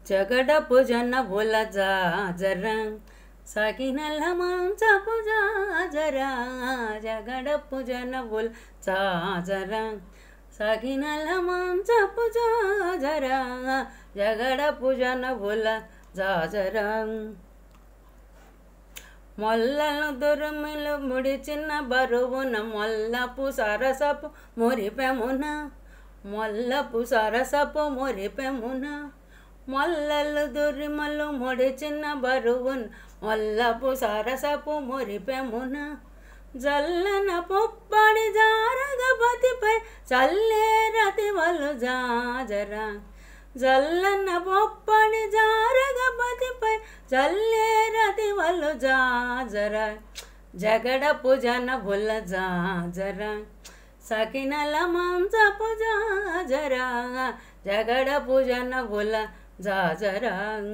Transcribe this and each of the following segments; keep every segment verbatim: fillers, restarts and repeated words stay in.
జగడపు జనముల జాజర సాగినల మంచపు జాజర జగడపు జనముల జాజర సాగినల మంచపు జాజర జగడపు జనముల జాజర మొల్లలు దుర్మిలు ముడిచిన బరువున మొల్లపు సరసపు మురిపెమున మొల్లపు సరసపు మురిపెమున మొల్లలు దుర్మలు ముడిచిన బరువున మొల్లపు సరసపు మురిపెమున జల్లన పొప్పడి జారగపతిపై చల్లేరతివలు జాజరా జల్లన పొప్పడి జారగపతిపై చల్లేరతివలు జాజరా జగడపు జనముల జాజరా సకినల మంచపు జాజరా జగడపు జనముల జాజరా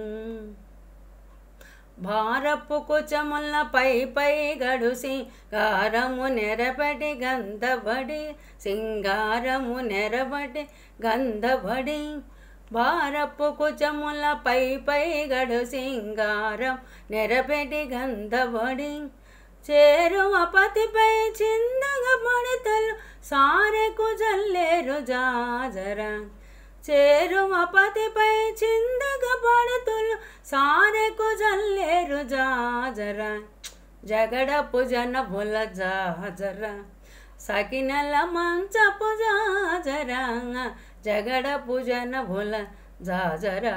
భారపు కుచముల పై పై గడు సింగారము నెరబడి గంధబడి సింగారము నెరబడి గంధబడి భారపు కుచముల పై పై గడు సింగారం నెరబడి గంధబడి చేరువ పతిపై చిందగ పడతలు సారెకు జల్లేరు జాజరా చేరువ పతిపై చిందగ పడతులు సారెకు జల్లేరు జాజరా జగడపు జనముల జాజరా సకినల మంచపు జాజరా జగడపు జనముల జాజరా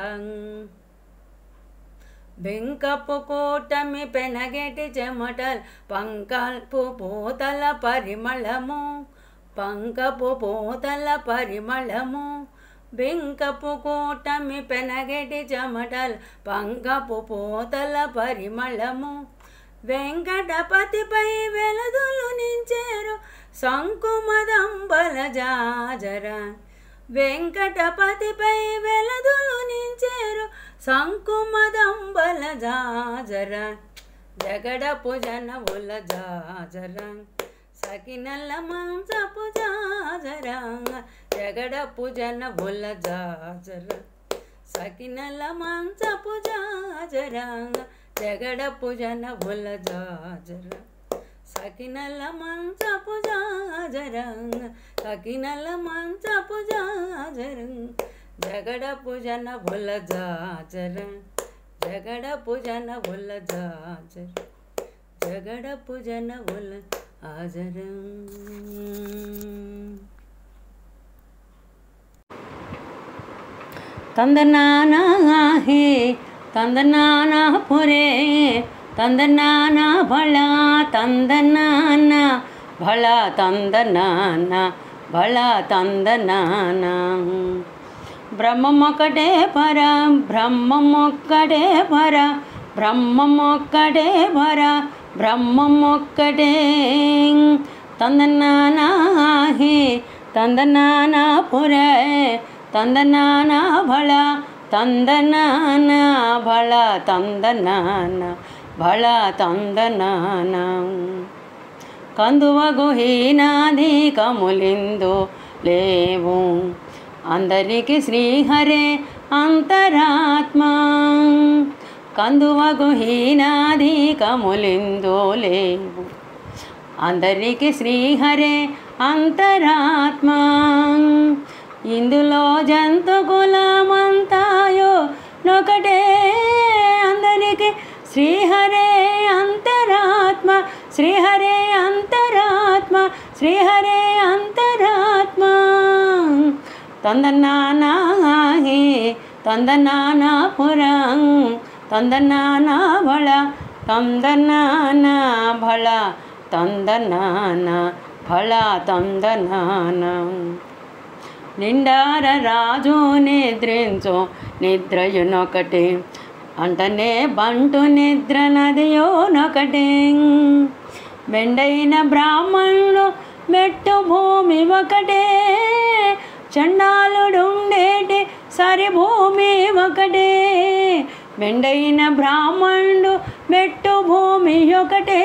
బెంకపు కూటమి పెనగెటి చెమటల్ పంకపు పూతల పరిమళము పంకపు పూతల పరిమళము బెంకపు కూటమి పెనగెటి చెమటల్ పంకపు పూతల పరిమళము వెంకటపతిపై వెలదులు నించేరు శంకుమదంబల జాజరా వెంకటపతిపై వెలదులు నించేరు శంకుమదంబల జాజరా జగడపు జనముల జాజరా సకినల మంచపు జాజరా జగడపు జనముల జాజరా సకినల మంచపు జాజరా జగడపు జనముల జాజరా సకినల మంచపు జాజరా సకినల మంచపు జాజరా జగడపు జనముల జాజరా జగడపు జనముల జాజరా జగడపు జనముల ఆజరా తందనానా హే తందనానా పురే తందనానా భళ తందనానా భళ తందనానా భళ తందనానా బ్రహ్మమొక్కటే పర బ్రహ్మమొక్కటే పర బ్రహ్మమొక్కటే పర బ్రహ్మమొక్కటే తందనానా హే తందనానా పురే తందనానా భళ తందనానా భళ తందనానా భళ తందనానా కందువగు హీనాది కములిందు లేవు అందరికి శ్రీహరే అంతరాత్మ కందువగు హీనాది కములిందు లేవు అందరికి శ్రీహరే అంతరాత్మ ఇందులో జంతు కులమంతాయో నొకటే అందరికి శ్రీహరే అంతరాత్మ శ్రీహరే అంతరాత్మ శ్రీహరే అంతరాత్మ తందనానా హే తందనానా పురం తందనానా భళ తందనానా భళ తందనానా భళ తందనానా నిండార రాజు నిద్రించు నిద్రయునొకటి అంటనే బంటు నిద్ర నదియోనొకటి మెండైన బ్రాహ్మణుడు మెట్టు భూమి ఒకటే చండాలుడుండేటి సరి భూమి ఒకటే మెండైన బ్రాహ్మణుడు మెట్టు భూమి ఒకటే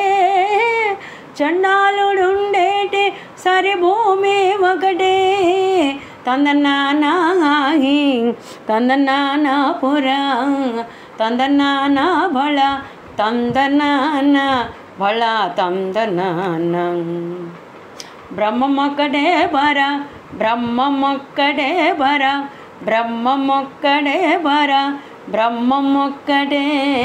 చండాలుడుండేటి సరి భూమి ఒకటే తందనానా హే తందనాన పురా తందనాన బళ తందనాన బళ తందనాన బ్రహ్మమొక్కడే బర బ్రహ్మమొక్కడే బర బ్రహ్మమొక్కడే బర బ్రహ్మమొక్కడే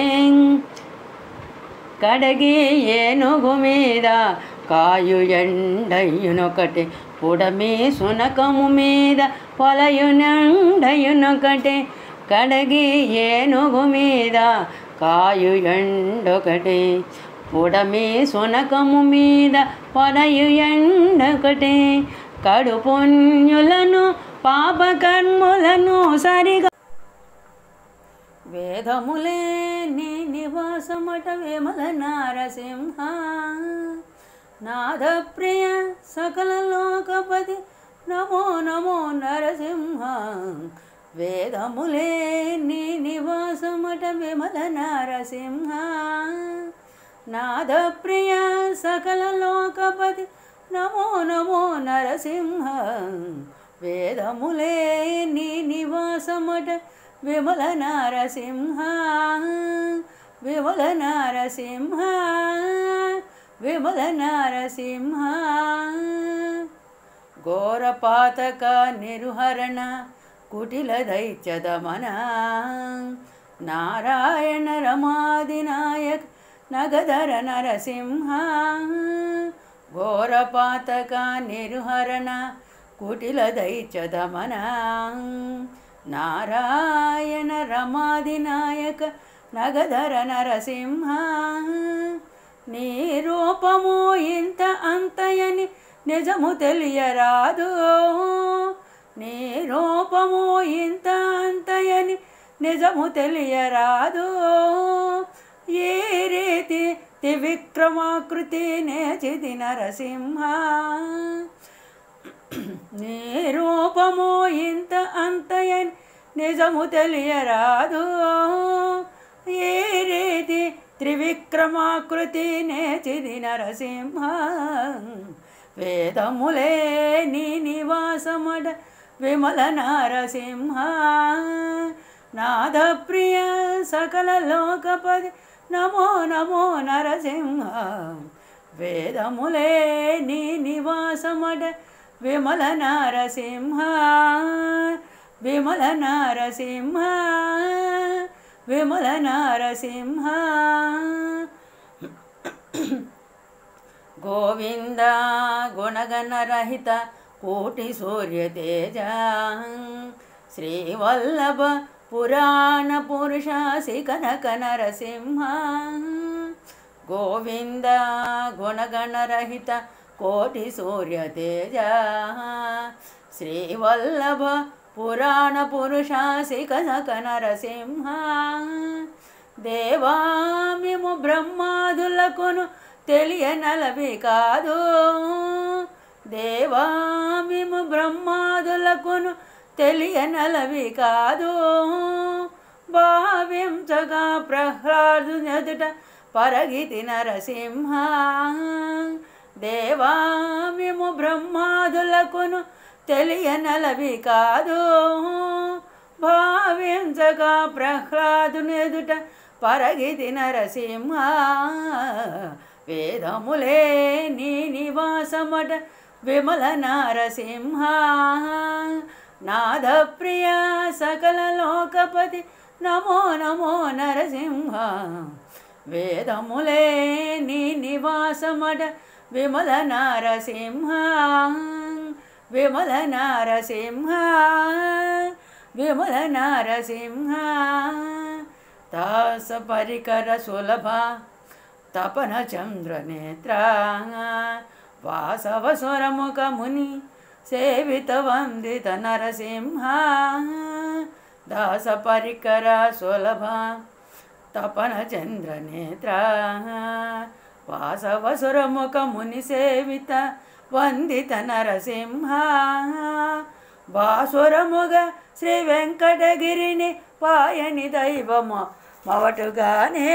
కడగి ఏనుగు మీద కాయు ఎండయునొకటే పుడమి సునకము మీద పొలయునండయునొకటే కడగి ఏనుగు మీద కాయు ఎండొకటే పుడమి సునకము మీద పొలయు ఎండొకటే కడు పుణ్యులను పాపకర్ములను సరిగా వేదములే నీ నివాసమట విమల నారసింహ నాదప్రియ సకల లోకపతి నమో నమో నరసింహ వేదములే నీ నివాసమట విమల నారసింహ నాదప్రియ సకల లోకపతి నమో నమో నరసింహ వేదములే నీ నివాసమట విమల నారసింహ విమల నారసింహ విమల నారసింహ ఘోరపాతక నిర్హరణ కుటిల దైత్య దమన నారాయణ రమాదినాయక నగధర నరసింహ ఘోరపాతక నిర్హరణ కుటిల దైత్య దమన నారాయణ రమాదినాయక నగధర నరసింహ నీ రూపము ఇంత అంతయని నిజము తెలియరాదు నీ రూపము ఇంత అంతయని నిజము తెలియరాదు ఏ రీతి త్రివిక్రమాకృతి నేచిది నరసింహ నీ రూపము ఇంత అంతయని నిజము తెలియరాదు ఏ రీతి త్రివిక్రమాకృతి నేచిది నరసింహ వేదములే నీ నివాసమడ విమల నారసింహ నాదప్రియ సకల లోకపతి నమో నమో నరసింహ వేదములే నీ నివాసమడ విమల నారసింహ విమల నారసింహ విమల నారసింహ గోవింద గుణగణరహిత కోటి సూర్యతేజ శ్రీవల్లభ పురాణ పురుష కనక నరసింహ గోవింద గుణగణరహిత కోటి సూర్యతేజ శ్రీవల్లభ పురాణ పురుష కనక నరసింహ దేవామిము బ్రహ్మాదులకును తెలియనలవి కాదు దేవామిము బ్రహ్మాదులకును తెలియనలవి కాదు భావించగా ప్రహ్లాదునెదుట పరగితి నరసింహ దేవామిము బ్రహ్మాదులకును తెలియనలవి కాదు భావించగా ప్రహ్లాదునెదుట పరగితి నరసింహ వేదములే నీ నివాసమట విమల నారసింహ నాదప్రియ సకల లోకపతి నమో నమో నరసింహ వేదములే నీ నివాసమట విమల నారసింహ విమల నారసింహ విమల నారసింహ దాస పరికర సులభ తపన చంద్ర నేత్ర వాసవ స్వరముఖ ముని సేవిత వందిత నరసింహ దాస పరికర సులభ తపన చంద్ర నేత్ర వాసవ స్వరముఖ ముని సేవిత వందిత నరసింహ బాసురముగ శ్రీ వెంకటగిరిని పాయని దైవము మవటుగానే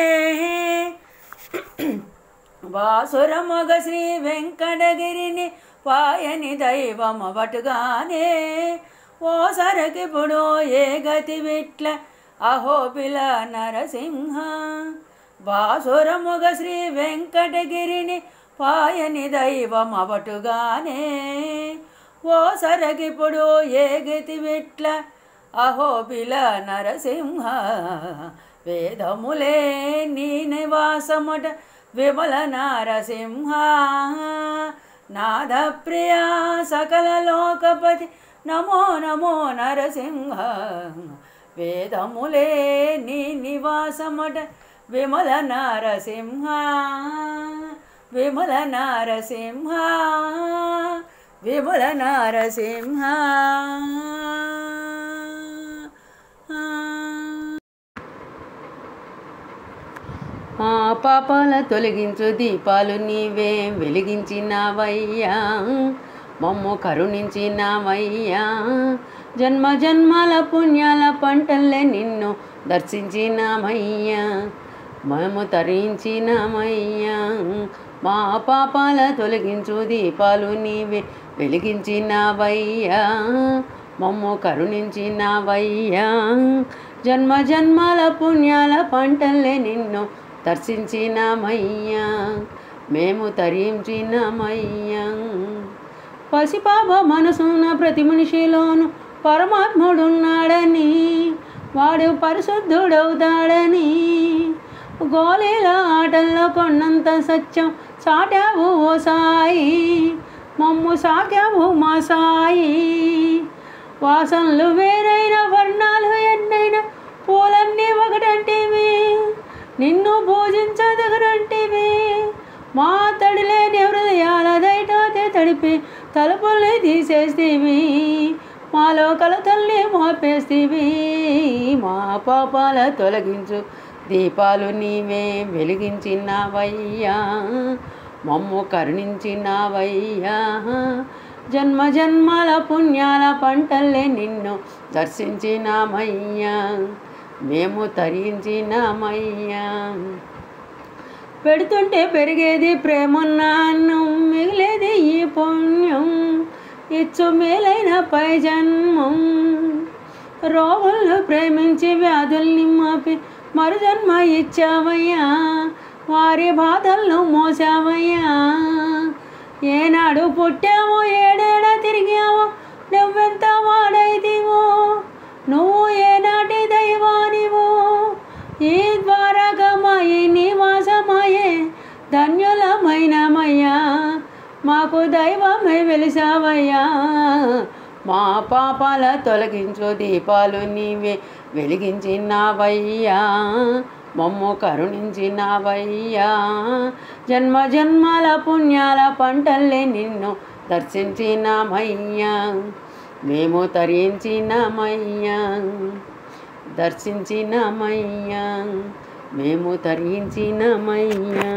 బాసురముగ శ్రీ వెంకటగిరిని పాయని దైవమవటుగానే ఓ సరకిపుడు ఏ గతి విట్ల అహోబిల నరసింహ బాసురముగ శ్రీ వెంకటగిరిని పాయని దైవమవటుగానే ఓ సరగిపుడు ఏ గతి విట్ల అహోబిల నరసింహ వేదములే నీ నివాసముట విమల నరసింహ నాద ప్రియా సకల లోకపతి నమో నమో నరసింహ వేదములే నీ నివాసముట విమల నరసింహ విమల నరసింహ విమల నరసింహ మా పాపాల తొలగించు దీపాలు నీవే వెలిగించినావయ్యా మమ్ము కరుణించినావయ్యా జన్మ జన్మాల పుణ్యాల పంటల్లే నిన్ను దర్శించినామయ్యా మేము తరించినామయ్యా మా పాపాల తొలగించు దీపాలు నీవే వెలిగించినావయ్యా మమ్ము కరుణించినావయ్యా జన్మ జన్మాల పుణ్యాల పంటల్లే నిన్ను దర్శించినామయ్యా మేము తరించినామయ్యా పసిపాప మనసున్న ప్రతి మనిషిలోను పరమాత్ముడున్నాడని వాడు పరిశుద్ధుడవుతాడని గోళీల ఆటల్లో కొన్నంత సత్యం సాటావు ఓ సాయి మమ్ము సాకావు మా సాయి వాసనలు వేరైన వర్ణాలు ఎన్నైనా పూలన్నీ ఒకటంటివి నిన్ను పూజించదగనంటివి మా తడిలేని హృదయాల దయటోతే తడిపి తలుపుల్ని తీసేస్తీవి మాలో కలతల్ని మోపేస్తీవి మా పాపాల తొలగించు దీపాలు నీవే వెలిగించినావయ్యా మమ్ము కరుణించినావయ్యా జన్మ జన్మాల పుణ్యాల పంటల్లే నిన్ను దర్శించినామయ్యా మేము తరించినామయ్యా పెడుతుంటే పెరిగేది ప్రేమన్నాన్నం మిగిలేది ఈ పుణ్యం ఇచ్చు మేలైన పై జన్మం రోగులను ప్రేమించి వ్యాధుల్ని మాపి మరు జన్మ ఇచ్చావయ్యా వారి బాధలను మోసావయ్యా ఏనాడు పుట్టావో ఏడేడ తిరిగావో నువ్వెంత వాడైతివో నువ్వు ఏనాటి దైవానివో ఈ ద్వారకమాయి నివాసమాయే ధన్యులమైనమయ్యా మాకు దైవమై వెలిసావయ్యా మా పాపాల తొలగించు దీపాలు నీవే వెలిగించినావయ్యా మమ్ము కరుణించినావయ్యా జన్మ జన్మాల పుణ్యాల పంటల్లే నిన్ను దర్శించినామయ్యా మేము తరించినామయ్యా దర్శించినామయ్యా మేము తరించినామయ్యా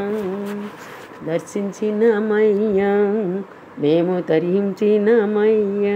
దర్శించినామయ్యా మేము తరించినామయ్యా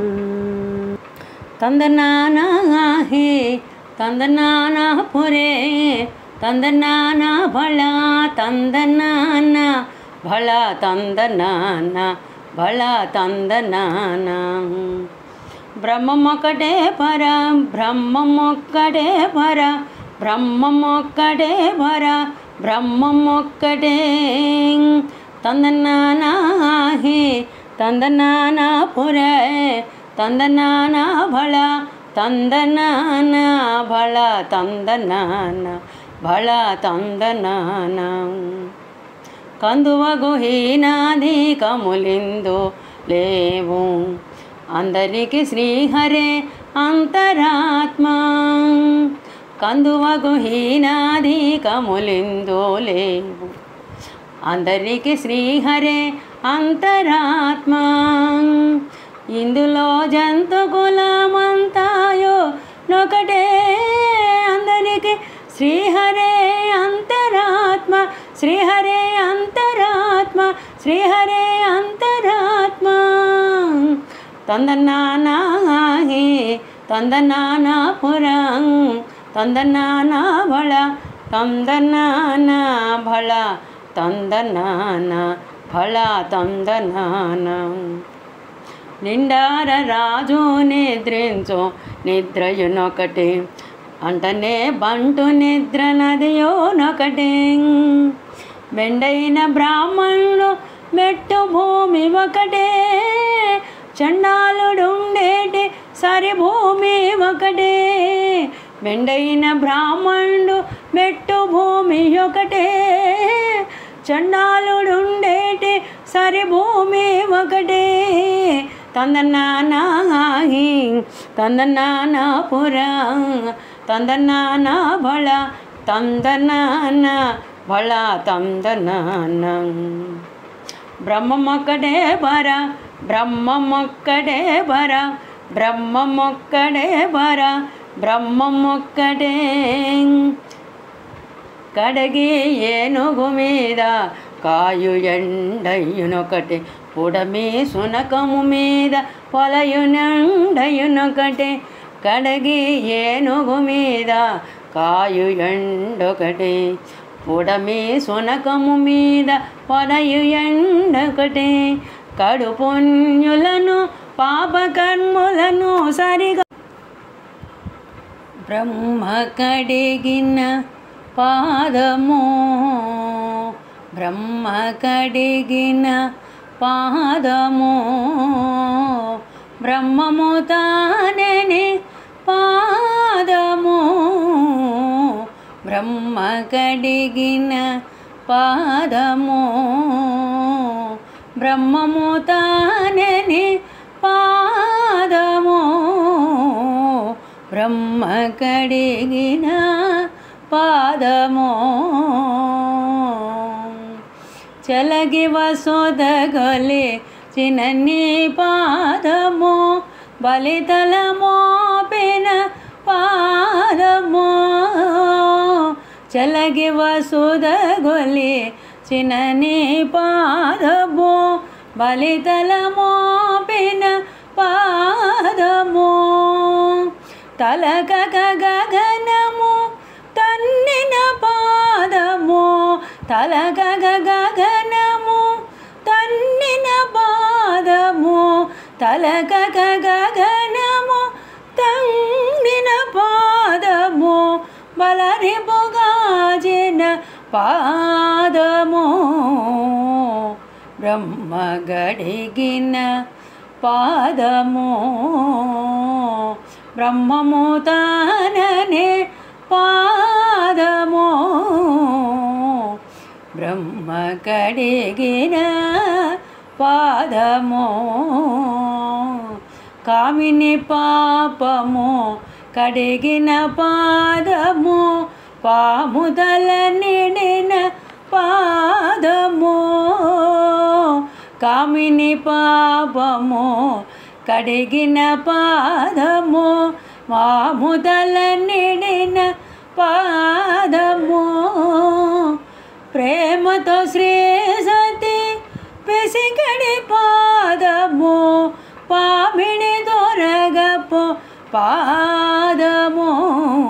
తందనానా హే తందనానా పురే తందనానా భళ తందనానా భళ తందనానా భళ తందనానా బ్రహ్మమొక్కటే పర బ్రహ్మమొక్కటే పర బ్రహ్మమొక్కటే పర బ్రహ్మమొక్కటే తందనానా హే తందనానా పురే తందనానా భళ తందనానా భళ తందనానా భళ తందనానా కందువగు హీనాది కములిందు లేవు అందరికి శ్రీహరే అంతరాత్మ కందువగు హీనాది కములిందు లేవు అందరికి శ్రీహరే అంతరాత్మ ఇందులో జంతు కులమంతాయో నొకటే అందరికి శ్రీహరే అంతరాత్మ శ్రీహరే అంతరాత్మ శ్రీహరే అంతరాత్మ తందనానా హే తందనానా పురం తందనానా భళ తందనానా భళ తందనానా భళ తందనానా నిండార రాజు నిద్రించు నిద్రయునొకటి అంటనే బంటు నిద్ర నదియోనొకటి మెండైన బ్రాహ్మణుడు మెట్టు భూమి ఒకటే చండాలుడుండేటి సరి భూమి ఒకటే మెండైన బ్రాహ్మణుడు మెట్టు భూమి ఒకటే చండాలుడుండేటి సరి భూమి ఒకటే తందనానాహి తందనానా పురా తందనానా బళ తందనాన బళ తందనాన బ్రహ్మమొక్కడే బర బ్రహ్మమొక్కడే బర బ్రహ్మమొక్కడే బర బ్రహ్మమొక్కడే కడగి ఏనుగు మీద కాయు ఎండయునొకటి పుడమి సునకము మీద పొలయునండయునొకటి కడగి ఏనుగు మీద కాయు ఎండొకటి పుడమి సునకము మీద పొలయు ఎండొకటి కడు పుణ్యులను పాపకర్ములను సరిగా బ్రహ్మ కడిగిన పాదము బ్రహ్మ కడిగిన పాదము బ్రహ్మము తానని పాదము బ్రహ్మ కడిగిన పాదము బ్రహ్మము తానని పాదము బ్రహ్మ కడిగిన పాదము చలగి వసోదగొలి చినని పాదము బలితల మోపిన పాదము చలగి వసుదగొలి చినని పాదము బలితల మోపిన పాదము తలకక గగనము తన్నిన పాదము తలకక గగనము తన్నిన పాదము తలకక గగనము తన్నిన పాదము బలరిపుగాజిన పాదము బ్రహ్మ గడిగిన పాదము బ్రహ్మము తాననే పాదము బ్రహ్మ కడిగిన పాదము కామిని పాపము కడిగిన పాదము పాముదల నిడిన పాదము కామిని పాపము కడిగిన పాదము మాముదల నిడిన పాదము ప్రేమతో శ్రీ సతి పెసిగడి పాదము పామిడి దొరగపు పాదము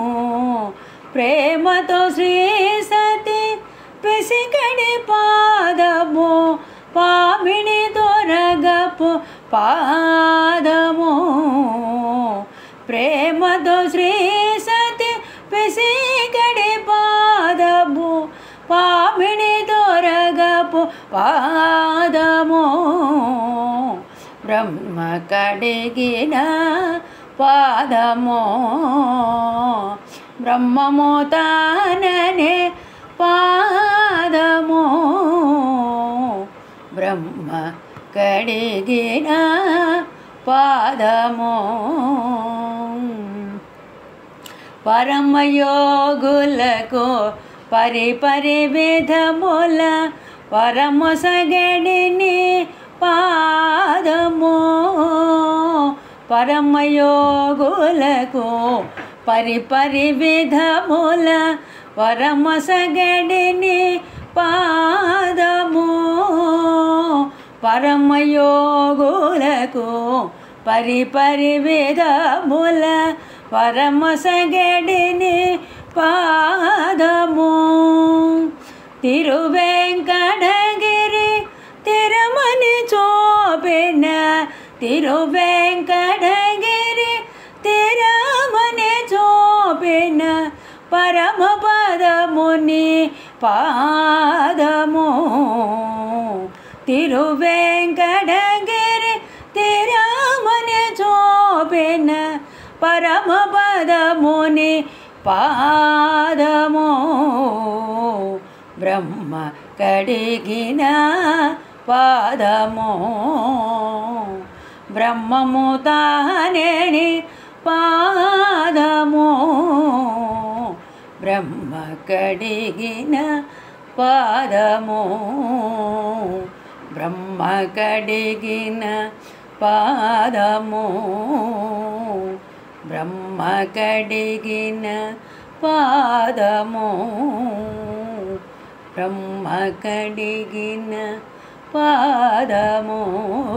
ప్రేమతో శ్రీ సతి పెసిగడి పాదము పామిడి దొరగపు పాదము ప్రేమతో శ్రీ సతి పెసిగడి పాదము పామిడి దొరగపు పాదము బ్రహ్మ కడిగిన పాదము బ్రహ్మము తాననే పాదము బ్రహ్మ కడిగిన పాదము పరమయోగులకు పరిపరి విధముల పరమసగడిని పాదము పరమయోగులకు పరిపరి విధముల పరమసగడిని పాదము పరమయోగులకు పరిపరి విధముల పరమసగడిని పాదము తిరువెంకటగిరి తిరుమని చూపిన తిరువెంకటగిరి తిరమని చూపిన పరమ పదముని పాదము తిరువెంకటగిరి తిరమని చూపిన పరమ పదముని పాదము బ్రహ్మ కడిగిన పాదము బ్రహ్మము తానేని పాదము బ్రహ్మ కడిగిన పాదము బ్రహ్మ కడిగిన పాదము బ్రహ్మ కడిగిన పాదము బ్రహ్మ కడిగిన పాదము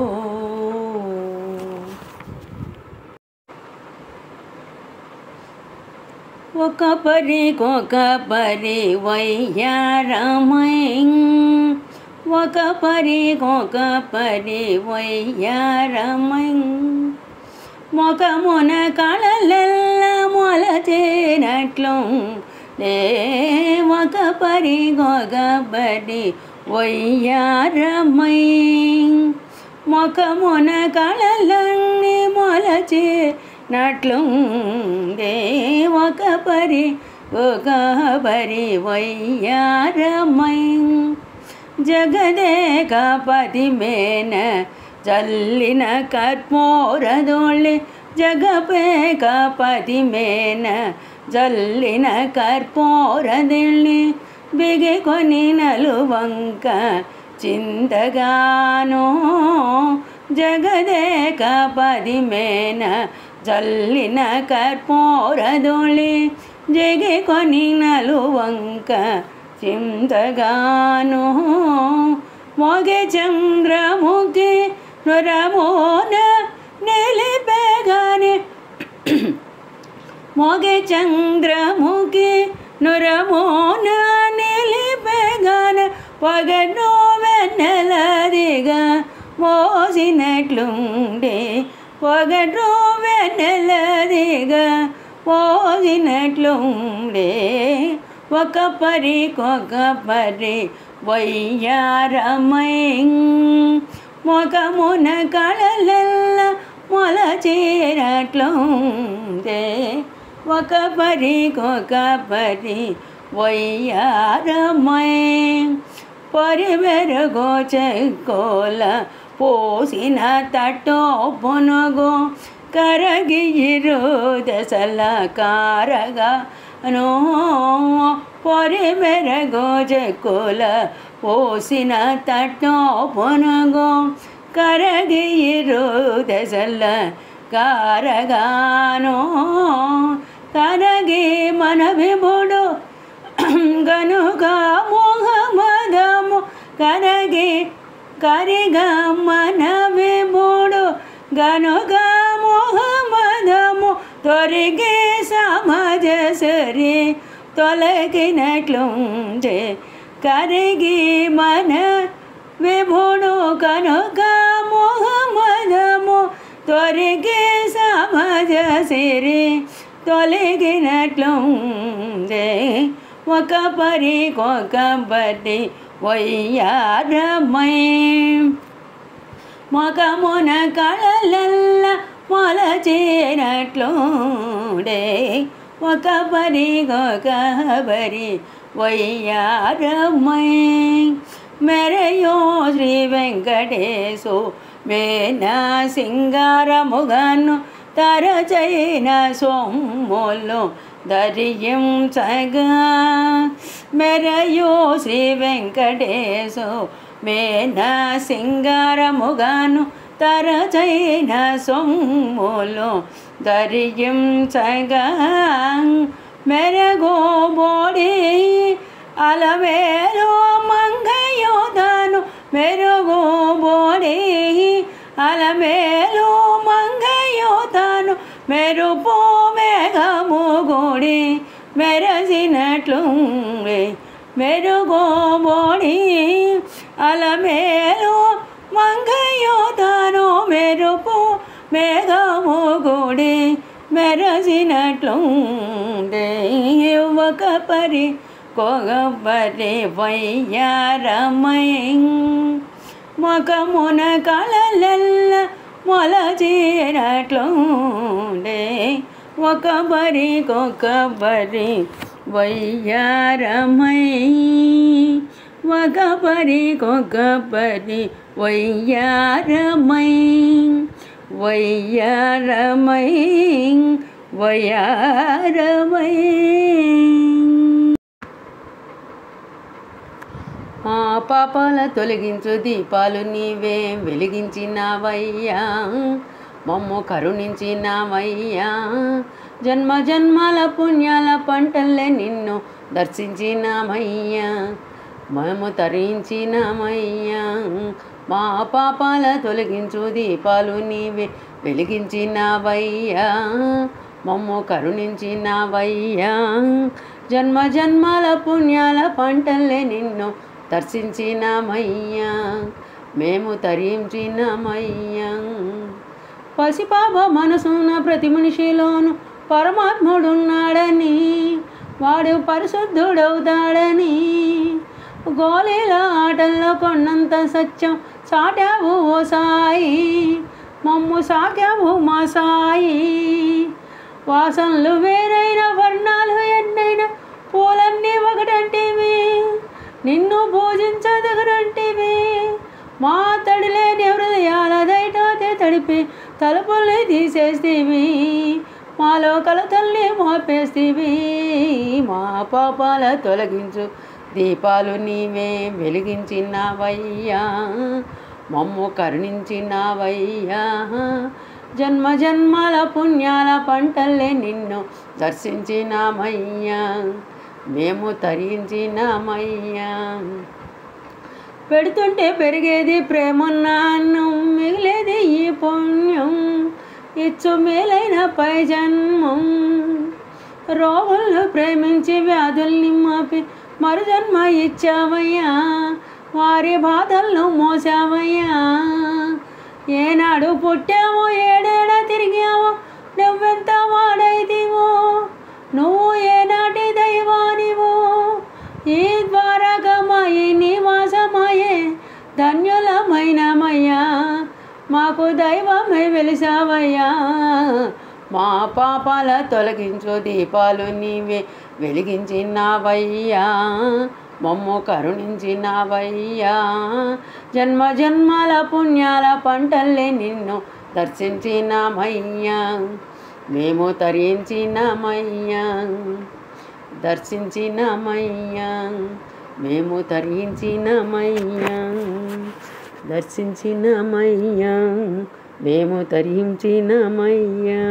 ఒక పరికొక పరి వయ్యారమై ఒక పరికొక పరి వయ్యారమై మొఖమున కళలెల్ల మొలచేనట్లు దే ఒక పరికొక పరి వయ్యారమై మొఖమున కళలన్నీ మొలచే నట్లు దే ఒక పరి ఒక పరి వయ్యారమై జగదేక పదిమేన జల్లిన కర్పూరదొళ్ళి జగపేక పదిమేన జల్లిన కర్పూరదొళ్ళి బిగికొని నలువంక చింతగాను జగదేక పదిమేన జల్లిన కర్పూరదొళ్ళి జిగికొని నలువంక చింతగాను మొగె చంద్రముఖి నురమోన నిలిపేగాని మొగె చంద్రముఖి నురమోన నిలిపేగాన పగను వెన్నెలదిగా మోసినట్లుండే పగను వెన్నెలదిగా మోసినట్లుండే ఒక పరికొక పరి వయ్యారమై మొఖమున కళలెల్ల మొలచేరట్లుందే ఒక పరికొక పరి వయ్యారమై పరిమెరుగో చెక్కోల పోసిన తట్టో పొనుగో కరగిరు దశల కారగా నో పరిమెరుగో చెక్కోల పోసిన తట్టో పొనుగో కరగిరు దశల కారగానో కరగి మన విభుడు గనుక మోహమదము కరగి కరిగా మన విభుడు గనుక మోహమదము తొరిగే సమాజసరి తొలగినట్లుండే కరిగి మన విభుడు కనుక మోహమదము తొరిగే సమాజసిరి తొలగినట్లుండే ఒక పరికొక పరి వయ్యారమై మొఖమున కళలెల్ల మొలచేనట్లుండే ఒక పరికొక పరి వయ్యారమై మెరయో శ్రీ వెంకటేశు మేన సింగారముగను తరచైన సొమ్ములు ధరించగా మెరయో శ్రీ వెంకటేశు మేన సింగారముగను తరచైన సొమ్ములు ధరించగా మెరగో బోడి అలవేలో మంగయోధను మెరుగు బోడి అలమేలు మంగయోధను మెరుపు మేఘము గుడి మెరసినట్లు మెరుగు బోడి అలమేలు మంగయోధను మెరుపు మేఘము గుడి మెరసినట్లుండే ఒక పరి కొగపరి వయ్యారమై ముఖమున కళలెల్ల మొలచినట్లుండే ఒక పరి కొకపరి వయ్యారమై ఒక పరి కొకపరి వయ్యారమై వయ్యారమై వయ్యారమై మా పాపాల తొలగించు దీపాలు నీవే వెలిగించినవయ్యా మమ్ము కరుణించినవయ్యా జన్మ జన్మల పుణ్యాల పంటల్లే నిన్ను దర్శించినమయ్యా మేము తరించినమయ్యా మా పాపాల తొలగించు దీపాలు నీవే వెలిగించినవయ్యా మమ్ము కరుణించినవయ్యా జన్మ జన్మల పుణ్యాల పంటల్లే నిన్ను దర్శించినమయ్యా మేము తరించినమయ్యా పసిపాప మనసున ప్రతి మనిషిలోను పరమాత్ముడున్నాడని వాడు పరిశుద్ధుడవుతాడని గోళీల ఆటల్లో కొన్నంత సత్యం సాటావు ఓ సాయి మమ్ము సాకావు మా సాయి వాసనలు వేరైన వర్ణాలు ఎన్నైనా పూలన్నీ ఒకటంటివి నిన్ను పూజించదగరంటివి మా తడిలేని హృదయాల దయటోతే తడిపి తలుపుల్ని తీసేస్తీవి మాలో కలతల్ని మోపేస్తీవి మా పాపాల తొలగించు దీపాలు నీవే వెలిగించినవయ్యా మమ్ము కరుణించినవయ్యా జన్మ జన్మల పుణ్యాల పంటల్లే నిన్ను దర్శించినమయ్యా మేము తరించినమయ్యా పెడుతుంటే పెరిగేది ప్రేమన్న అన్నం మిగిలేది ఈ పుణ్యం ఇచ్చు మేలైన పై జన్మం రోగులను ప్రేమించి వ్యాధుల్ని మాపి మరు జన్మ ఇచ్చావయ్యా వారి బాధలను మోసావయ్యా ఏనాడు పుట్టావో ఏడేడా తిరిగావో నువ్వెంత వాడైతివో నువ్వు ఏనాటి దైవానివో ఈ ద్వారకమాయి నివాసమాయే ధన్యులమైనమయ్యా మాకు దైవమై వెలిసావయ్యా మా పాపాల తొలగించు దీపాలు నీవే వెలిగించినవయ్యా మమ్ము కరుణించినవయ్యా జన్మ జన్మల పుణ్యాల పంటల్లే నిన్ను దర్శించినమయ్యా మేము తరించినమయ్యా దర్శించినమయ్యా మేము తరించినమయ్యా దర్శించినమయ్యా మేము తరించినమయ్యా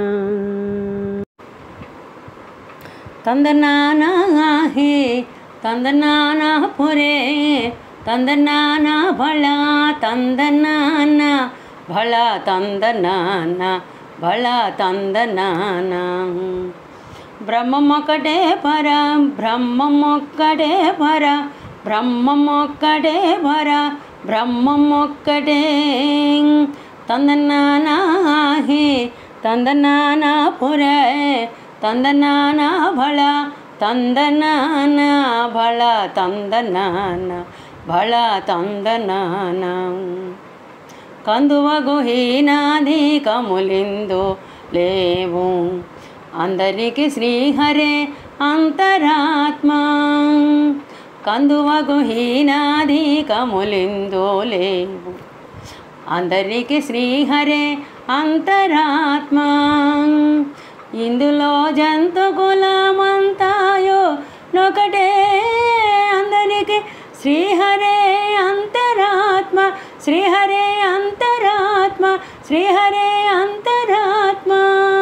తందనానా హే తందనానా పురే తందనానా భళ తందనాన భళ తందనాన భళ తందనాన బ్రహ్మమొక్కటే పర బ్రహ్మమొక్కటే పర బ్రహ్మమొక్కటే పర బ్రహ్మమొక్కటే తందనానా హే తందనానా పురే తందనానా భళ తందనాన భళ తందనాన భళ తందనాన కందువగు హీనాది కములిందు లేవు అందరికి శ్రీహరే అంతరాత్మ కందువగు హీనాది కములిందు లేవు అందరికి శ్రీహరే అంతరాత్మ ఇందులో జంతు కులమంతాయో నొకటే అందరికి శ్రీహరే అంతరాత్మ శ్రీహరే అంతరాత్మ శ్రీహరే అంతరాత్మ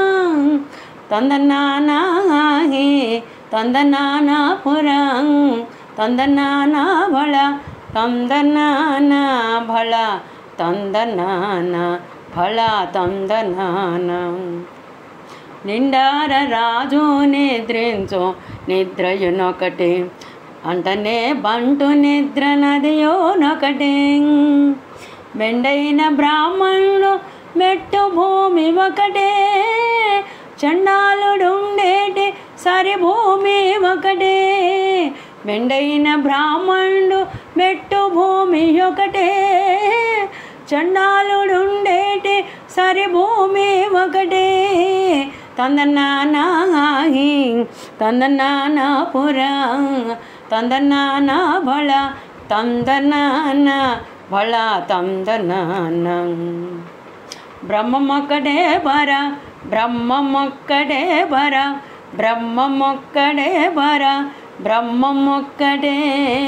తందనానా హే తందనానా పురం తందనానా భళ తందనాన భళ తందనాన భళ తందనాన నిండార రాజు నిద్రించు నిద్రయునొకటి అంటనే బంటు నిద్ర నదియోనొకటి మెండైన బ్రాహ్మణుడు మెట్టు భూమి ఒకటే చండాలుడుండేటి సరి భూమి ఒకటే మెండైన బ్రాహ్మణుడు మెట్టు భూమి ఒకటే చండాలుడుండేటి సరి భూమి ఒకటే తందనానాహి తందనానా పురా తందనాన బళ తందనాన బళ తందనాన బ్రహ్మమొక్కడే బర బ్రహ్మమొక్కడే బర బ్రహ్మమొక్కడే బర బ్రహ్మమొక్కడే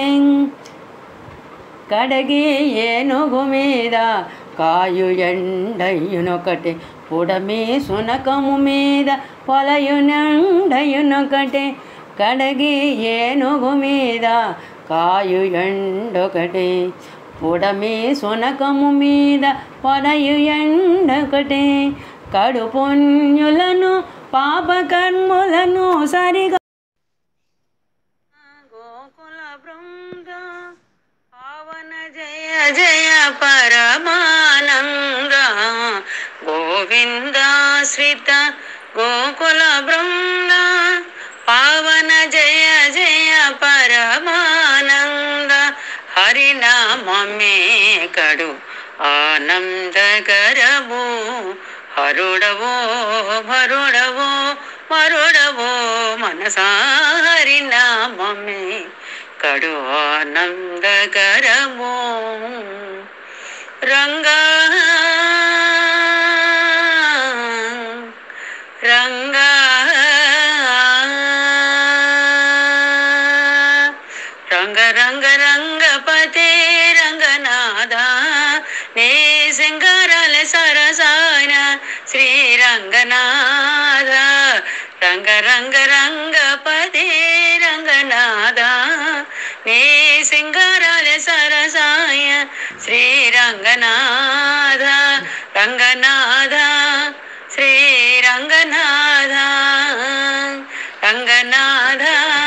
కడగి ఏనుగు మీద కాయు ఎండయునొకటే పుడమి సునకము మీద పొలయునండయునొకటే కడగి ఏనుగు మీద కాయు ఎండొకటే పుడమి సునకము మీద పొలయు ఎండొకటే కడు పుణ్యులను పాపకర్ములను సరిగా గోకుల బృంద పావన జయ జయ పరమానంద గోవిందాశ్రిత గోకుల బృంద పావన జయ జయ పరమానంద హరినామమే కడు ఆనందకరము హరుడవో భరుడవో మరుడవో మనసా హరినామమే కడు ఆనందకరము రంగా రంగా రంగ రంగ రంగపతే రంగనాథ నీ సింగారాల సరసాన శ్రీరంగనాథ రంగ రంగ రంగపతే రంగనాథ నీ సింగారాల సరసాయ శ్రీరంగనాథ రంగనాథ శ్రీరంగనాథ రంగనాథ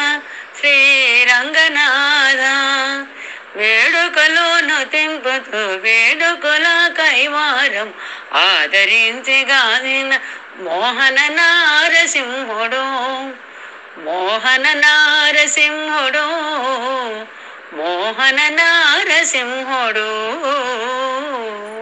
శ్రీరంగనాథ వేడుకలోను తెంపుతూ వేడుకల కైవారం ఆదరించగాదిన మోహన నారసింహుడు మోహన నారసింహుడు మోహన నారసింహుడు